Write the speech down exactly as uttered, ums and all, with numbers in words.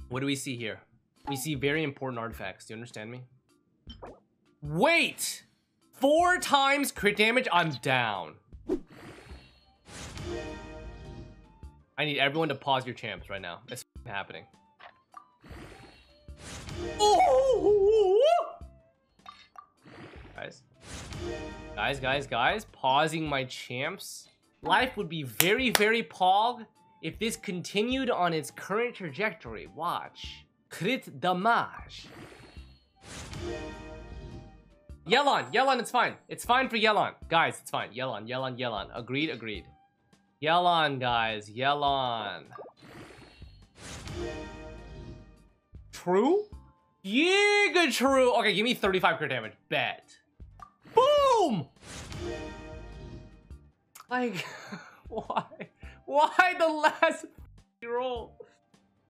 What do we see here? We see very important artifacts. Do you understand me? Wait! Four times crit damage? I'm down. I need everyone to pause your champs right now. It's happening. Oh! Guys. Guys, guys, guys. Pausing my champs. Life would be very, very pog if this continued on its current trajectory. Watch. Crit damage. Yellon, Yellon, it's fine. It's fine for Yellon. Guys, it's fine. Yellon, Yellon, Yellon. Agreed, agreed. Yellon, guys. Yellon. True? Giga true. Okay, give me thirty-five crit damage. Bet. Boom! Like, why? Why the last roll?